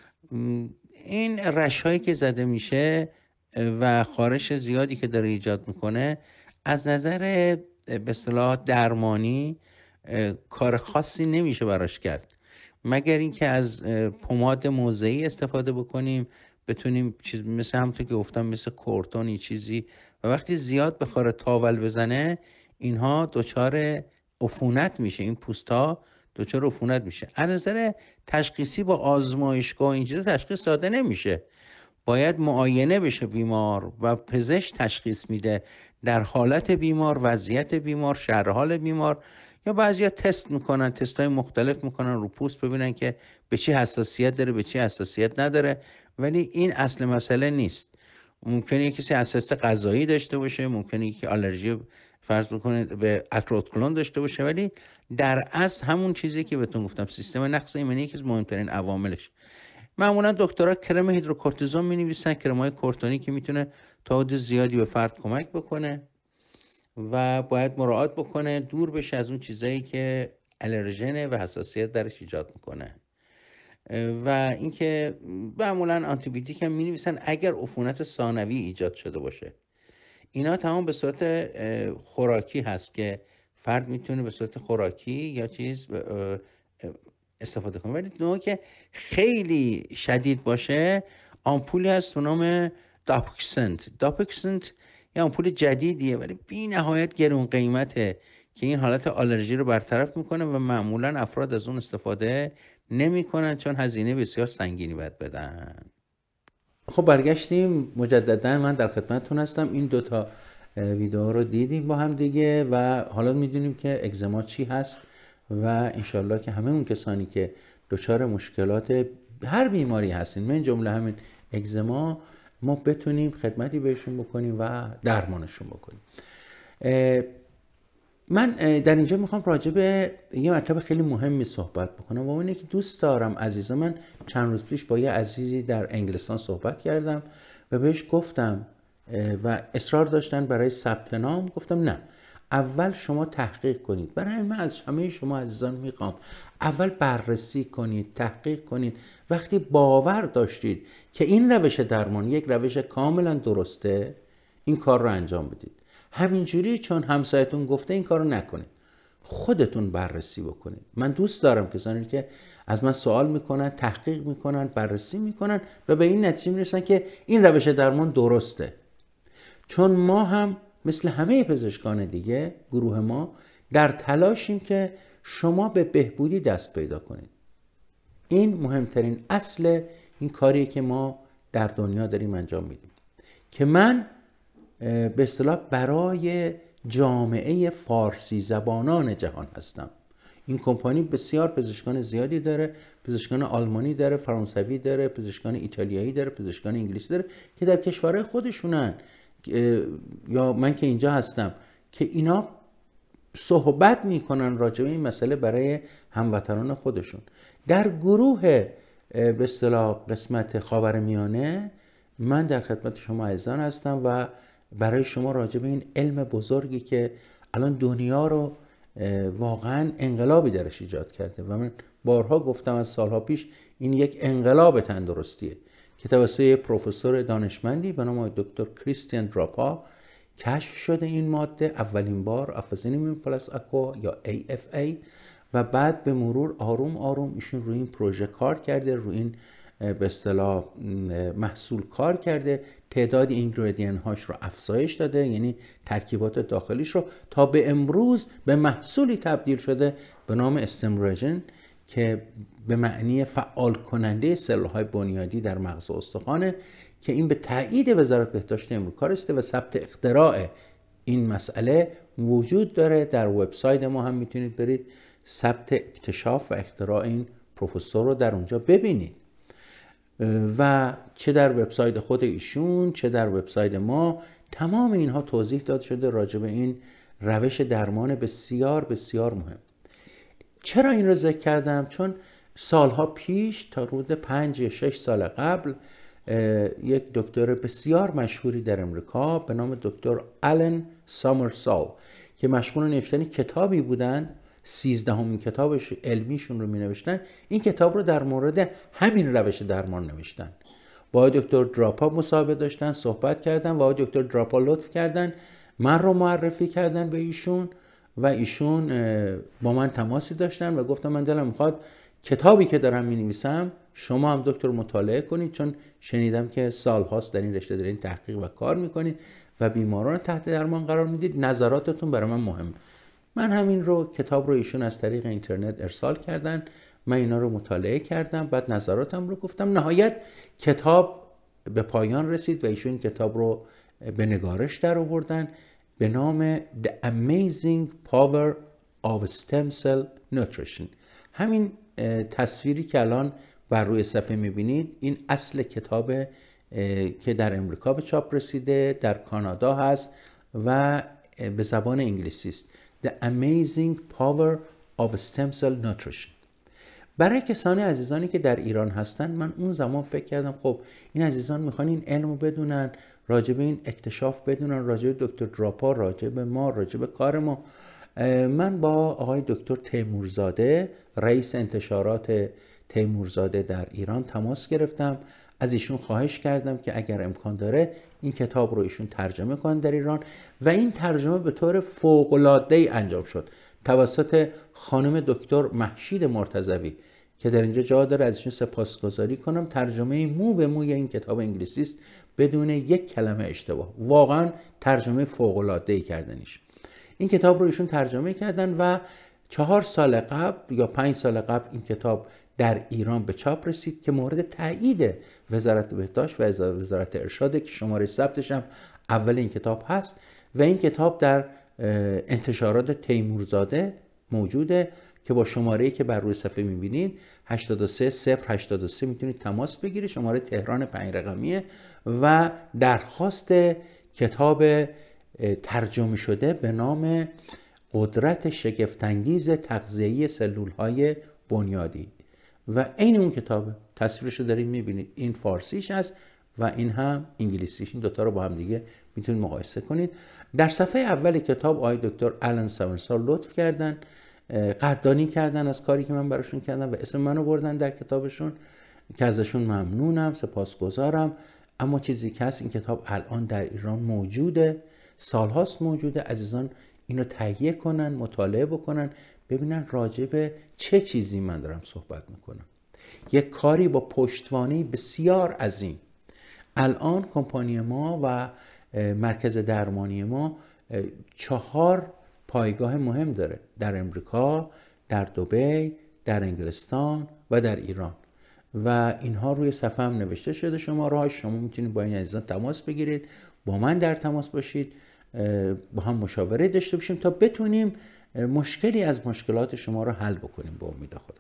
این رش هایی که زده میشه و خارش زیادی که داره ایجاد میکنه، از نظر به اصطلاح درمانی کار خاصی نمیشه براش کرد، مگر اینکه از پماد موضعی استفاده بکنیم، بتونیم چیز مثل همونطور که گفتم مثل کورتونی چیزی، و وقتی زیاد بخوره تاول بزنه اینها دچار عفونت میشه، این پوست ها دچار عفونت میشه. از نظر تشخیصی با آزمایشگاه این چیزا تشخیص داده نمیشه، باید معاینه بشه بیمار و پزشک تشخیص میده در حالت بیمار، وضعیت بیمار، شرح بیمار، یا بعضیا تست میکنن، تست های مختلف میکنن رو پوست ببینن که به چی حساسیت داره به چی حساسیت نداره، ولی این اصل مسئله نیست. ممکنه کسی حساسیت غذایی داشته باشه، ممکنه که آلرژی فرض بکنه به اتروتکلون داشته باشه، ولی در اصل همون چیزی که بهتون گفتم، سیستم نقص ایمنی یکی از مهمترین عواملش. معمولا دکترها کرم هیدروکورتیزون می‌نویسن، کرم‌های کورتونی که میتونه تا حد زیادی به فرد کمک بکنه و باید مراعات بکنه دور بشه از اون چیزایی که الرژن و حساسیت درش ایجاد میکنه. و اینکه معمولا آنتی بیوتیک هم می‌نویسن اگر عفونت ثانوی ایجاد شده باشه. اینا تمام به صورت خوراکی هست که فرد میتونه به صورت خوراکی یا چیز استفاده کنه، ولی نوعی که خیلی شدید باشه آمپولی هست به نام داپکسنت. داپکسنت یه آمپول جدیدیه ولی بی نهایت گرون قیمته که این حالت آلرژی رو برطرف میکنه و معمولا افراد از اون استفاده نمیکنن چون هزینه بسیار سنگینی باید بدن. خب برگشتیم مجددا، من در خدمتتون هستم. این دوتا ویدیو رو دیدیم با هم دیگه و حالا میدونیم که اگزما چی هست و انشالله که همه اون کسانی که دچار مشکلات هر بیماری هستین، من جمله همین اگزما، ما بتونیم خدمتی بهشون بکنیم و درمانشون بکنیم. من در اینجا میخوام راجع به یه مطلب خیلی مهمی صحبت بکنم و اونه که دوست دارم عزیزا، من چند روز پیش با یه عزیزی در انگلستان صحبت کردم و بهش گفتم و اصرار داشتن برای ثبت نام، گفتم نه، اول شما تحقیق کنید. برای من از همه شما عزیزان میخوام اول بررسی کنید، تحقیق کنید. وقتی باور داشتید که این روش درمان یک روش کاملا درسته، این کار رو انجام بدید. همینجوری چون همسایتون گفته این کار رو نکنید، خودتون بررسی بکنید. من دوست دارم کسانی که از من سوال میکنن، تحقیق میکنن، بررسی میکنن و به این نتیجه میرسن که این روش درمان درسته. چون ما هم مثل همه پزشکان دیگه، گروه ما در تلاشیم که شما به بهبودی دست پیدا کنید. این مهمترین اصل این کاریه که ما در دنیا داریم انجام میدیم، که من به اصطلاح برای جامعه فارسی زبانان جهان هستم. این کمپانی بسیار پزشکان زیادی داره، پزشکان آلمانی داره، فرانسوی داره، پزشکان ایتالیایی داره، پزشکان انگلیسی داره که در کشورهای خودشونن، یا من که اینجا هستم، که اینا صحبت میکنن راجع به این مسئله برای هموطنان خودشون. در گروه به اصطلاح قسمت خاورمیانه من در خدمت شما عزیزان هستم و برای شما راجع به این علم بزرگی که الان دنیا رو واقعا انقلابی درش ایجاد کرده و من بارها گفتم از سالها پیش این یک انقلاب تندرستیه که توسط یک پروفسور دانشمندی به نام دکتر کریستیان دراپا کشف شده. این ماده اولین بار آفازینیوم پلاس اکوا یا ای اف ای، و بعد به مرور آروم آروم ایشون روی این پروژه کار کرده، روی این به اصطلاح محصول کار کرده، تعداد اینگریدین هاش رو افزایش داده، یعنی ترکیبات داخلیش رو، تا به امروز به محصولی تبدیل شده به نام استمروژن که به معنی فعال کننده سلول‌های بنیادی در مغز و استخوانه، که این به تایید وزارت بهداشت امریکا رسیده و ثبت اختراع این مسئله وجود داره. در وبسایت ما هم میتونید برید ثبت اکتشاف و اختراع این پروفسور رو در اونجا ببینید و چه در وبسایت خود ایشون چه در وبسایت ما تمام اینها توضیح داده شده راجع به این روش درمان بسیار بسیار مهم. چرا این رو ذکر کردم؟ چون سالها پیش تا حدود پنج یا شش سال قبل یک دکتر بسیار مشهوری در امریکا به نام دکتر آلن سامرسال که مشغول نوشتن کتابی بودند، سیزدهمین کتابش علمیشون رو می نوشتن، این کتاب رو در مورد همین روش درمان نوشتن. با دکتر دراپا مصاحبه داشتن، صحبت کردن و دکتر دراپا لطف کردن من رو معرفی کردن به ایشون و ایشون با من تماسی داشتن و گفتم من دلم میخواد کتابی که دارم می نویسم شما هم دکتر مطالعه کنید، چون شنیدم که سال هاست در این رشته دارین تحقیق و کار میکنید و بیماران رو تحت درمان قرار میدید، نظراتتون برای من مهمه. من همین رو کتاب رو ایشون از طریق اینترنت ارسال کردن، من اینا رو مطالعه کردم، بعد نظراتم رو گفتم. نهایت کتاب به پایان رسید و ایشون کتاب رو به نگارش در آوردن به نام The Amazing Power of Stem Cell Nutrition. همین تصویری که الان بر روی صفحه میبینید این اصل کتاب که در امریکا به چاپ رسیده، در کانادا هست و به زبان انگلیسی است. The Amazing Power of Stem Cell Nutrition. برای کسانی عزیزانی که در ایران هستن، من اون زمان فکر کردم خب این عزیزان میخوان این علم رو بدونن، راجع به این اکتشاف بدونن، راجع به دکتر دراپا، راجع به ما، راجع به کار ما. من با آقای دکتر تیمورزاده، رئیس انتشارات تیمورزاده در ایران تماس گرفتم، از ایشون خواهش کردم که اگر امکان داره این کتاب رو ایشون ترجمه کنن در ایران و این ترجمه به طور فوق‌العاده‌ای انجام شد توسط خانم دکتر مهشید مرتضوی که در اینجا جا داره ازشون سپاسگزاری کنم. ترجمه مو به موی این کتاب انگلیسی است بدون یک کلمه اشتباه، واقعا ترجمه فوق‌العاده‌ای کردنش. این کتاب رو ایشون ترجمه کردن و چهار سال قبل یا پنج سال قبل این کتاب در ایران به چاپ رسید که مورد تایید وزارت بهداشت و وزارت ارشاد که شماره ثبتش هم اول این کتاب هست و این کتاب در انتشارات تیمورزاده موجوده که با شماره‌ای که بر روی صفحه می‌بینید هشتاد و سه صفر هشتاد و سه میتونید تماس بگیرید، شماره تهران پنج رقمیه و درخواست کتاب ترجمه شده به نام قدرت شگفت‌انگیز تغذیه‌ای سلول‌های بنیادی و این اون کتاب تصویرش رو دارید می‌بینید. این فارسیش هست و این هم انگلیسیش. این دوتا رو با هم دیگه میتونید مقایسه کنید. در صفحه اول کتاب آقای دکتر آلن سامرسال لطف کردن، قدردانی کردن از کاری که من براشون کردم و اسم منو بردن در کتابشون که ازشون ممنونم، سپاسگزارم. اما چیزی که هست این کتاب الان در ایران موجوده، سالهاست موجوده. عزیزان اینو تهیه کنن، مطالعه بکنن، ببینن راجع به چه چیزی من دارم صحبت میکنم. یک کاری با پشتوانه بسیار عظیم. الان کمپانی ما و مرکز درمانی ما چهار پایگاه مهم داره در امریکا، در دبی، در انگلستان و در ایران و اینها روی صفحه هم نوشته شده شماره‌هاش. شما میتونید با این عزیزان تماس بگیرید، با من در تماس باشید، با هم مشاوره داشته باشیم تا بتونیم مشکلی از مشکلات شما رو حل بکنیم به امید خدا.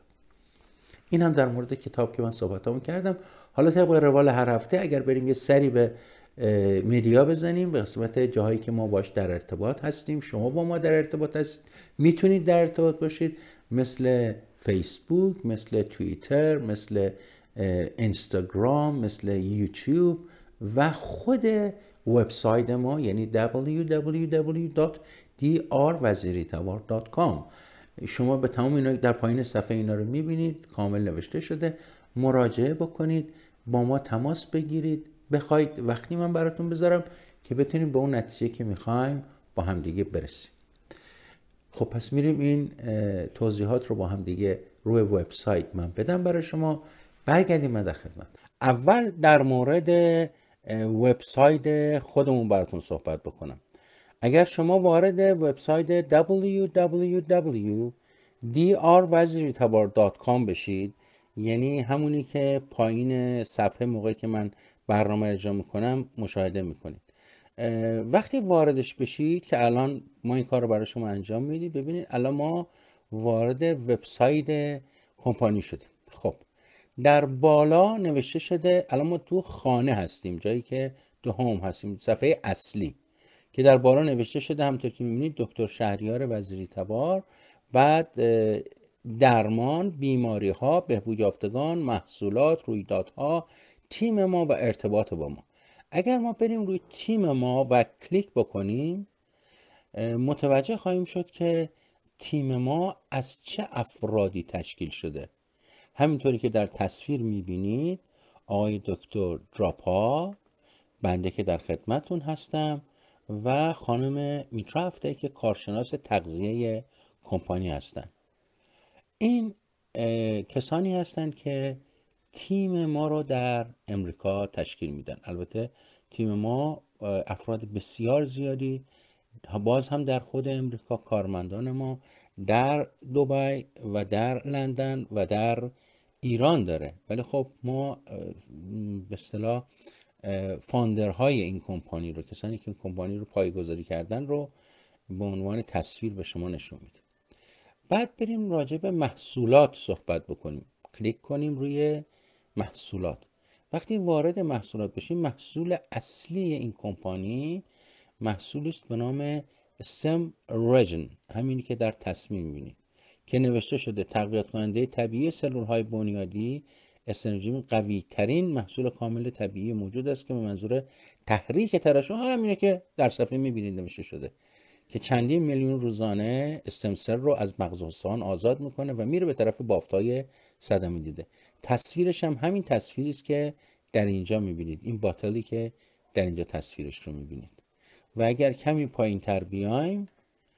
این هم در مورد کتاب که من صحبتامو کردم. حالا طبق روال هر هفته اگر بریم یه سری به مدیا بزنیم، به قسمت جاهایی که ما باش در ارتباط هستیم، شما با ما در ارتباط هستید، میتونید در ارتباط باشید، مثل فیسبوک، مثل توییتر، مثل اینستاگرام، مثل یوتیوب و خود وبسایت ما یعنی دبلیو دبلیو دبلیو دات دی آر وزیریتوار دات کام. شما به تمام اینا در پایین صفحه اینا رو میبینید، کامل نوشته شده. مراجعه بکنید، با ما تماس بگیرید، بخواید وقتی من براتون بذارم که بتونیم به اون نتیجه که میخوایم با هم دیگه برسیم. خب پس میریم این توضیحات رو با هم دیگه روی وبسایت من بدم برای شما. برگردیم من در خدمت. اول در مورد وبسایت خودمون براتون صحبت بکنم. اگر شما وارد وبسایت دبلیو دبلیو دبلیو دات دی آر وزیری تبار دات کام بشید، یعنی همونی که پایین صفحه موقعی که من برنامه اجرا میکنم مشاهده میکنید. وقتی واردش بشید که الان ما این کار رو برای شما انجام میدیم، ببینید الان ما وارد وبسایت کمپانی شدیم. خب در بالا نوشته شده، الان ما تو خانه هستیم، جایی که تو هوم هستیم، صفحه اصلی که در بالا نوشته شده همونطور که میبینید دکتر شهریار وزیری تبار، بعد درمان، بیماری ها، بهبود یافتگان، محصولات، رویدادها، تیم ما و ارتباط با ما. اگر ما بریم روی تیم ما و کلیک بکنیم متوجه خواهیم شد که تیم ما از چه افرادی تشکیل شده. همینطوری که در تصویر میبینید آقای دکتر دراپا، بنده که در خدمتون هستم، و خانم میترافته که کارشناس تغذیه کمپانی هستند. این کسانی هستند که تیم ما رو در امریکا تشکیل میدن. البته تیم ما افراد بسیار زیادی باز هم در خود امریکا، کارمندان ما در دبی و در لندن و در ایران داره، ولی خب ما به اصطلاح فاندرهای این کمپانی رو، کسانی که این کمپانی رو پایه‌گذاری کردن رو به عنوان تصویر به شما نشون میده. بعد بریم راجع به محصولات صحبت بکنیم. کلیک کنیم روی محصولات. وقتی وارد محصولات بشیم، محصول اصلی این کمپانی محصولی است به نام سم رژن، همینی که در تصویر می‌بینید که نوشته شده تقویت کننده طبیعی سلول‌های بنیادی، استروژن قوی ترین محصول کامل طبیعی موجود است که به منظور تحریک ترشح، همینه که در صفحه می‌بینید نوشته شده که چندین میلیون روزانه استم سل رو از مغز استخوان آزاد میکنه و میره به طرف بافت‌های صدمه دیده. تصویرش هم همین تصویری است که در اینجا می‌بینید، این باتلی که در اینجا تصویرش رو می‌بینید. و اگر کمی پایین تر بیایم،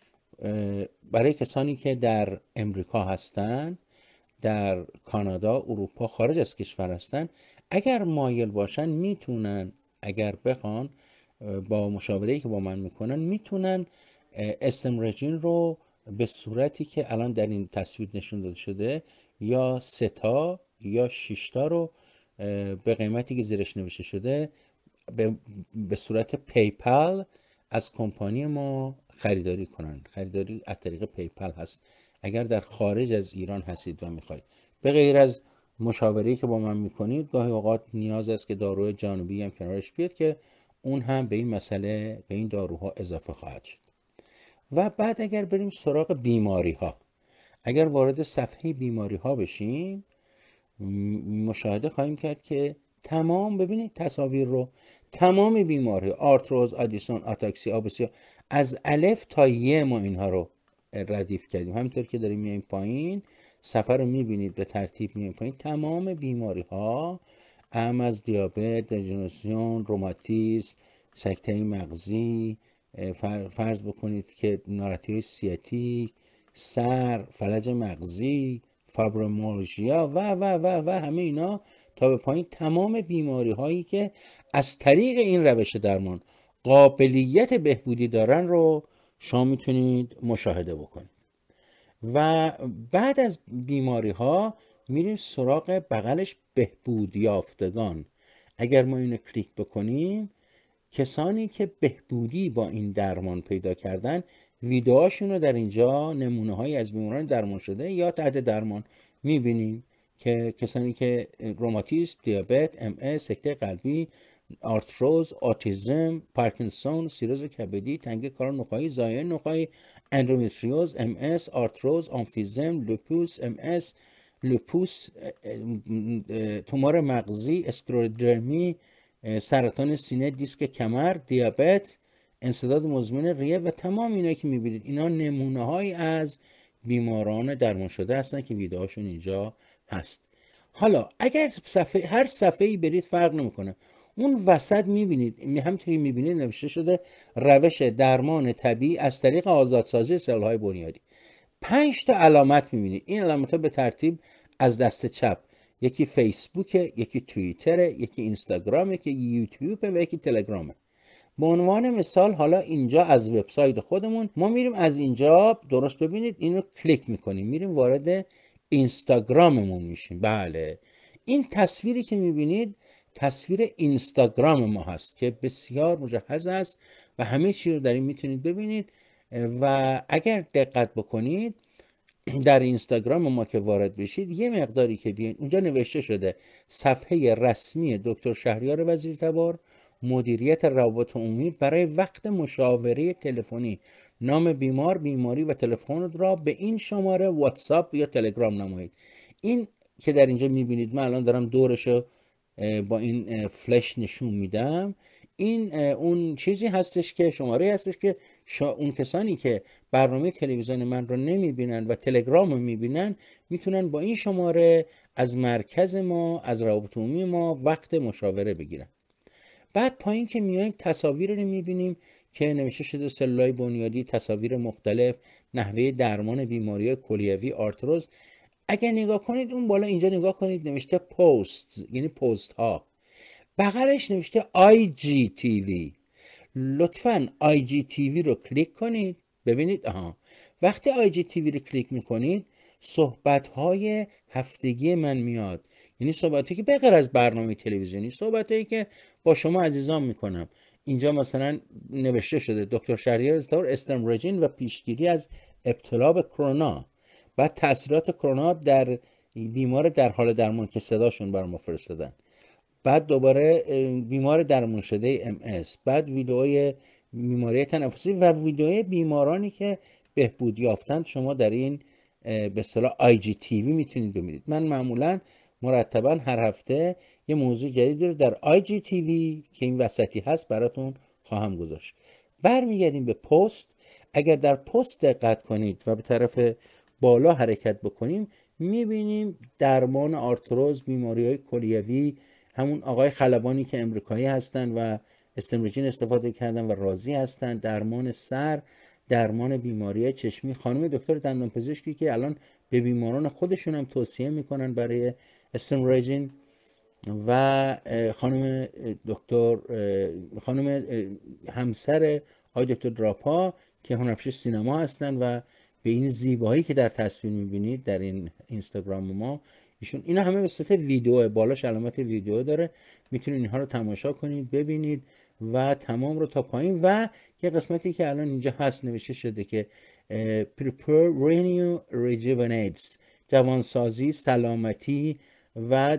برای کسانی که در امریکا هستن، در کانادا، اروپا، خارج از کشور هستن، اگر مایل باشن میتونن، اگر بخوان با مشاوره‌ای که با من میکنن، میتونن استم رژین رو به صورتی که الان در این تصویر نشون داده شده یا سه تا یا شش تا رو به قیمتی که زیرش نوشته شده به, به صورت پیپل از کمپانی ما خریداری کنن. خریداری از طریق پیپل هست اگر در خارج از ایران هستید و میخواید. به غیر از مشاوره‌ای که با من میکنید، گاهی اوقات نیاز است که داروی جانبی هم کنارش بیاد که اون هم به این مسئله، به این داروها اضافه خواهد شد. و بعد اگر بریم سراغ بیماری ها، اگر وارد صفحه بیماری ها بشیم مشاهده خواهیم کرد که تمام، ببینید تصاویر رو، تمام بیماری، آرتروز، آدیسون، آتاکسی، آبسی، از الف تا ی ما اینها رو ردیف کردیم. همینطور که داریم میایم پایین صفحه رو میبینید به ترتیب میایم پایین. تمام بیماری ها، اهم از دیابت، دژنراسیون، روماتیسم، سکته مغزی، فرض بکنید که ناراحتی سیاتیک، سر، فلج مغزی، فایبرومیالژیا و و و و همه اینا تا به پایین، تمام بیماری هایی که از طریق این روش درمان قابلیت بهبودی دارن رو شما میتونید مشاهده بکنید. و بعد از بیماری ها میریم سراغ بغلش بهبود یافتگان. اگر ما اینو کلیک بکنیم، کسانی که بهبودی با این درمان پیدا کردن، ویدئوهاشون رو در اینجا نمونه هایی از بیماران درمان شده یا تحت درمان میبینیم که کسانی که روماتیسم، دیابت، ام اس، سکته قلبی، آرتروز، آتیزم، پارکینسون، سیروز کبدی، تنگی کار نخاعی، زایه نخاعی، اندومتریوز، ام اس، آرتروز، آمفیزم، لوپوس، ام اس، لوپوس، تومور مغزی، اسکلرودرمی، سرطان سینه، دیسک کمر، دیابت، انسداد مزمن ریه و تمام اینا که میبینید، اینا نمونه های از بیماران درمان شده هستن که ویدئوهاشون اینجا هست. حالا اگر صفحه، هر صفحه‌ای برید فرق نمیکنه، اون وسط میبینید، همینطوری میبینید نوشته شده روش درمان طبیعی از طریق آزادسازی سلول‌های بنیادی. پنج تا علامت میبینید. این علامت‌ها به ترتیب از دست چپ، یکی فیسبوکه، یکی توییتره، یکی اینستاگرامه، یکی یوتیوبه و یکی تلگرامه. به عنوان مثال حالا اینجا از وبسایت خودمون ما میریم، از اینجا درست ببینید اینو کلیک میکنیم، میریم وارد اینستاگراممون میشیم. بله، این تصویری که میبینید تصویر اینستاگرام ما هست که بسیار مجهز است و همه چی رو در این میتونید ببینید. و اگر دقت بکنید در اینستاگرام ما که وارد بشید، یه مقداری که بیاین اونجا نوشته شده صفحه رسمی دکتر شهریار وزیرتبار، مدیریت روابط عمومی، برای وقت مشاوره تلفنی نام بیمار، بیماری و تلفن را به این شماره واتساپ یا تلگرام نمایید. این که در اینجا میبینید، من الان دارم دورشو با این فلش نشون میدم، این اون چیزی هستش که شماره هستش که اون کسانی که برنامه تلویزیون من رو نمیبینن و تلگرام رو میبینن میتونن با این شماره از مرکز ما، از روابط عمومی ما وقت مشاوره بگیرن. بعد پایین که میایم تصاویر رو میبینیم که نوشته شده سلولای بنیادی، تصاویر مختلف، نحوه درمان بیماری کلیوی، آرتروز. اگر نگاه کنید اون بالا اینجا نگاه کنید نوشته پست، یعنی پست ها، بغلش نوشته آی جی تی وی. لطفاً آی جی تی وی رو کلیک کنید ببینید. آها، وقتی آی جی تی وی رو کلیک میکنید صحبت های هفتگی من میاد، یعنی صحبتی که بغیر از برنامه تلویزیونی، صحبتایی که با شما عزیزان میکنم. اینجا مثلا نوشته شده دکتر شهریار وزیرتبار، استمروژین و پیشگیری از ابتلا به کرونا، بعد تاثیرات کرونا در بیمار در حال درمان که صداشون برام فرستادن، بعد دوباره بیمار درمان شده ام اس، بعد ویدئوی بیماری تنفسی و ویدئوی بیمارانی که بهبود یافتند شما در این به اصطلاح آی جی تی وی میتونید ببینید. من معمولا مرتبا هر هفته یه موضوع جدید رو در آی جی تی وی که این وسطی هست براتون خواهم گذاشت. برمیگردیم به پست. اگر در پست دقت کنید و به طرف بالا حرکت بکنیم میبینیم درمان آرتروز، بیماری‌های کلیوی، همون آقای خلبانی که امریکایی هستن و استمروژین استفاده کردن و راضی هستن، درمان سر، درمان بیماری چشمی، خانم دکتر دندانپزشکی که الان به بیماران خودشون هم توصیه میکنن برای استمروژین، و خانم دکتر خانم همسر آقای دکتر دراپا که هنرپیشه سینما هستن و به این زیبایی که در تصویر میبینید در این اینستاگرام ما، ایشون اینا همه به صورت ویدیو، بالاش علامت ویدیو داره، میتونید اینها رو تماشا کنید ببینید و تمام رو تا پایین. و یه قسمتی که الان اینجا هست نوشته شده که prepare renew rejuvenates، جوانسازی، سلامتی و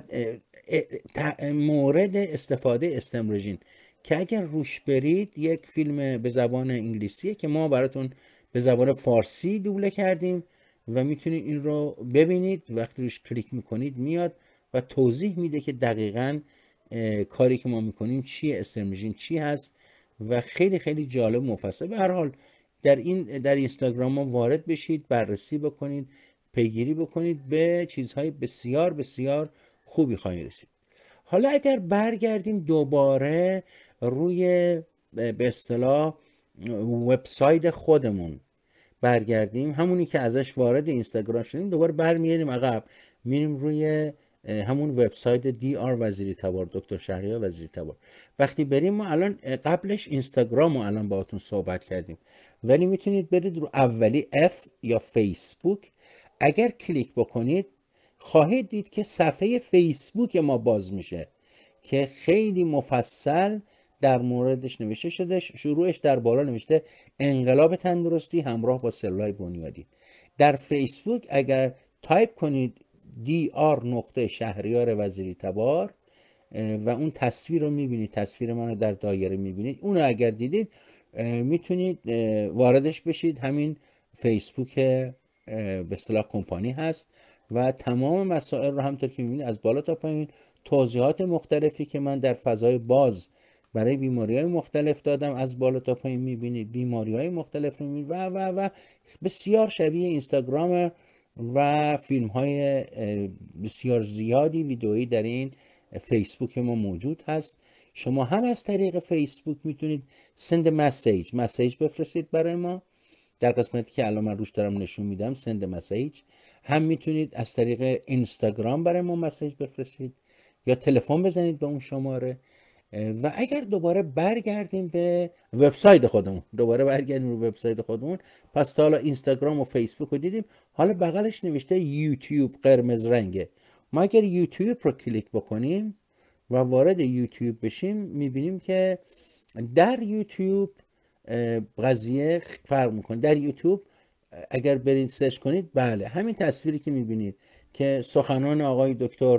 مورد استفاده استمروژین که اگر روش برید یک فیلم به زبان انگلیسیه که ما براتون به زبان فارسی دوبله کردیم و میتونید این رو ببینید. وقتی روش کلیک میکنید میاد و توضیح میده که دقیقاً کاری که ما میکنیم چیه، استمروژین چی هست و خیلی خیلی جالب مفصل. به هر حال در این در اینستاگرام ما وارد بشید، بررسی بکنید، پیگیری بکنید، به چیزهای بسیار بسیار خوبی خواهید رسید. حالا اگر برگردیم دوباره روی به اصطلاح وبسایت خودمون برگردیم، همونی که ازش وارد اینستاگرام شدیم، دوباره برمیگردیم عقب، میریم روی همون وبسایت دی آر وزیرتبار، دکتر شهریار وزیرتبار. وقتی بریم ما الان قبلش اینستاگرام رو الان باهاتون صحبت کردیم، ولی میتونید برید رو اولی اف یا فیسبوک. اگر کلیک بکنید خواهید دید که صفحه فیسبوک ما باز میشه که خیلی مفصل در موردش نوشته شده. شروعش در بالا نوشته انقلاب تندرستی همراه با سلولای بنیادی. در فیسبوک اگر تایپ کنید دی آر نقطه شهریار وزیرتبار و اون تصویر رو میبینید، تصویر من رو در دایره میبینید، اون رو اگر دیدید میتونید واردش بشید. همین فیسبوک به اصطلاح کمپانی هست و تمام مسائل رو همونطور که میبینید از بالا تا پایین توضیحات مختلفی که من در فضای باز برای بیماری‌های مختلف دادم از بالا تا پایین میبینید، بیماری‌های مختلف رو میبینید و و و بسیار شبیه اینستاگرام و فیلم‌های بسیار زیادی ویدئویی در این فیسبوک ما موجود هست. شما هم از طریق فیسبوک میتونید سند مسیج مسیج بفرستید برای ما در قسمتی که الان من روش دارم نشون میدم، سند مسیج. هم میتونید از طریق اینستاگرام برای ما مسیج بفرستید یا تلفن بزنید به اون شماره. و اگر دوباره برگردیم به وبسایت خودمون، دوباره برگردیم به وبسایت خودمون، پس تا حالا اینستاگرام و فیسبوک رو دیدیم، حالا بغلش نوشته یوتیوب قرمز رنگه. ما اگر یوتیوب رو کلیک بکنیم و وارد یوتیوب بشیم، میبینیم که در یوتیوب قضیه فرق میکنه. در یوتیوب اگر برید سرچ کنید، بله همین تصویری که میبینید که سخنان آقای دکتر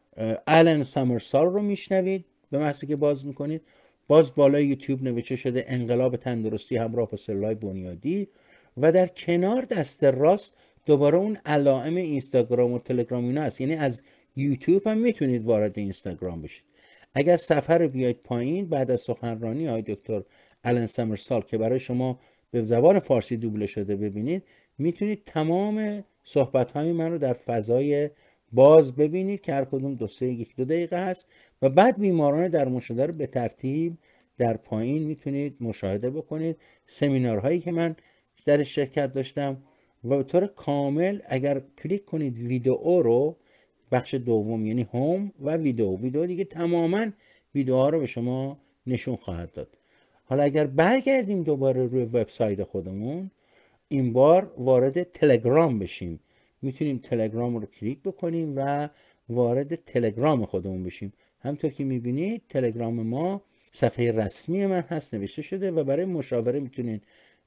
آلن سامرسال رو میشنوید به محضی که باز میکنید. باز بالای یوتیوب نوشته شده انقلاب تندرستی همراه با سلولای بنیادی و در کنار دست راست دوباره اون علائم اینستاگرام و تلگرام اینا هست. یعنی از یوتیوب هم میتونید وارد اینستاگرام بشید. اگر صفحه رو بیاید پایین، بعد از سخنرانی آقای دکتر آلن سامرسال که برای شما به زبان فارسی دوبله شده ببینید، میتونید تمام صحبت‌های من رو در فضای باز ببینید که هر کدوم دو سه یک دو دقیقه هست و بعد بیماران در مشاهده رو به ترتیب در پایین میتونید مشاهده بکنید. سمینارهایی که من در شرکت داشتم و به طور کامل اگر کلیک کنید ویدئو رو، بخش دوم یعنی هوم و ویدئو، ویدئو دیگه تماما ویدئوها رو به شما نشون خواهد داد. حالا اگر برگردیم دوباره روی وبسایت خودمون، این بار وارد تلگرام بشیم، میتونیم تلگرام رو کلیک بکنیم و وارد تلگرام خودمون بشیم. همونطور که میبینید تلگرام ما صفحه رسمی من هست، نوشته شده و برای مشاوره میتونید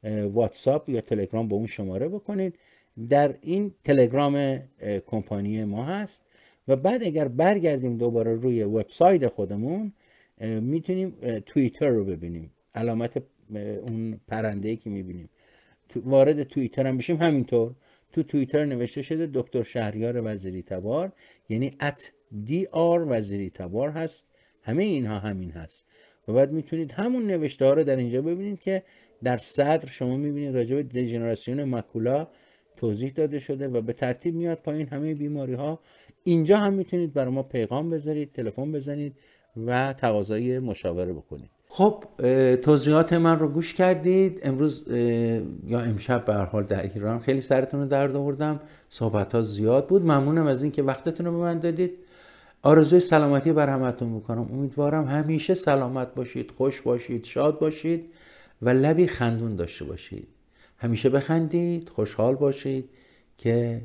واتساپ یا تلگرام با اون شماره بکنید. در این تلگرام کمپانی ما هست و بعد اگر برگردیم دوباره روی وبسایت خودمون، میتونیم توییتر رو ببینیم، علامت اون پرنده‌ای که میبینیم. وارد توییتر هم بشیم، همینطور تو توییتر نوشته شده دکتر شهریار وزیری تبار، یعنی ات دی آر وزیری تبار هست. همه اینها همین هست و بعد میتونید همون نوشته ها رو در اینجا ببینید که در صدر شما میبینید راجع به دژنراسیون ماکولا توضیح داده شده و به ترتیب میاد پایین همه بیماری ها. اینجا هم میتونید برای ما پیغام بذارید، تلفن بزنید و تقاضای مشاوره بکنید. خب توضیحات من رو گوش کردید. امروز یا امشب به هر حال در ایران خیلی سرتون رو درد آوردم، صحبت ها زیاد بود. ممنونم از این که وقتتون رو به من دادید. آرزوی سلامتی بر همتون میکنم. امیدوارم همیشه سلامت باشید، خوش باشید، شاد باشید و لبی خندون داشته باشید. همیشه بخندید، خوشحال باشید که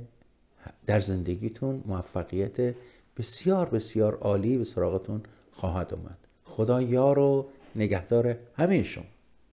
در زندگیتون موفقیت بسیار بسیار عالی به سراغتون خواهد اومد. خدا یار و نگهدار همه شما.